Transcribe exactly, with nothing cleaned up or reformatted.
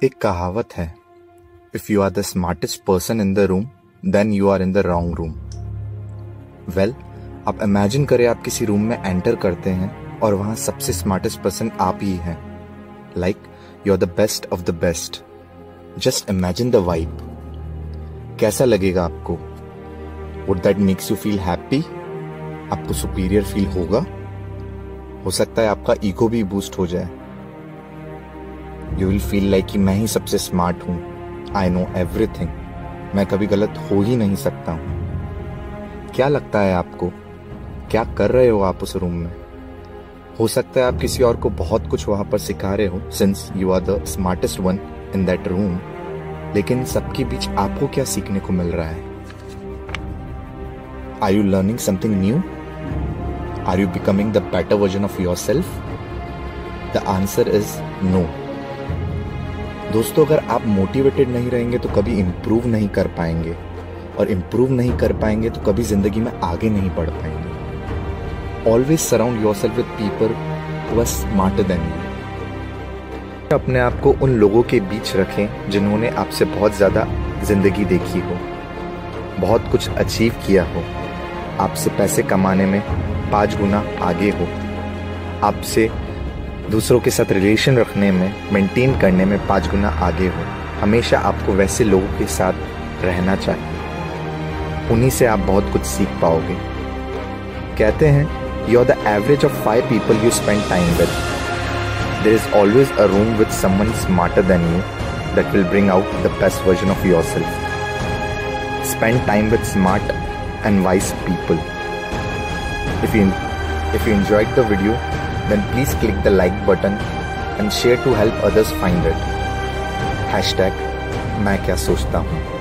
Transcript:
एक कहावत है, if you are the smartest person in the room then you are in the wrong room. Well, आप imagine करें आप किसी रूम में एंटर करते हैं और वहां सबसे स्मार्टेस्ट पर्सन आप ही हैं। Like you are the best of the best. Just imagine the vibe. कैसा लगेगा आपको? Would that makes you feel happy? आपको सुपीरियर फील होगा? हो सकता है आपका ईगो भी बूस्ट हो जाए। यू विल फील लाइक कि मैं ही सबसे स्मार्ट हूं, आई नो एवरीथिंग, मैं कभी गलत हो ही नहीं सकता हूं। क्या लगता है आपको? क्या कर रहे हो आप उस रूम में? हो सकता है आप किसी और को बहुत कुछ वहां पर सिखा रहे हो, since you are the smartest one in that room. लेकिन सबके बीच आपको क्या सीखने को मिल रहा है? Are you learning something new? Are you becoming the better version of yourself? The answer is no. दोस्तों, अगर आप मोटिवेटेड नहीं रहेंगे तो कभी इंप्रूव नहीं कर पाएंगे, और इंप्रूव नहीं कर पाएंगे तो कभी जिंदगी में आगे नहीं बढ़ पाएंगे। Always surround yourself with people who are smarter than you. अपने आप को उन लोगों के बीच रखें जिन्होंने आपसे बहुत ज्यादा जिंदगी देखी हो, बहुत कुछ अचीव किया हो, आपसे पैसे कमाने में पांच गुना आगे हो, आपसे दूसरों के साथ रिलेशन रखने में, मेंटेन करने में पांच गुना आगे हो। हमेशा आपको वैसे लोगों के साथ रहना चाहिए, उन्हीं से आप बहुत कुछ सीख पाओगे। कहते हैं you are the average of five people you spend time with. There is always a room with someone smarter than you that will bring out the best version of yourself. Spend time with smart and wise people. If you if you enjoyed the video, then please click the like button and share to help others find it. Hashtag मैं क्या सोचता हूँ।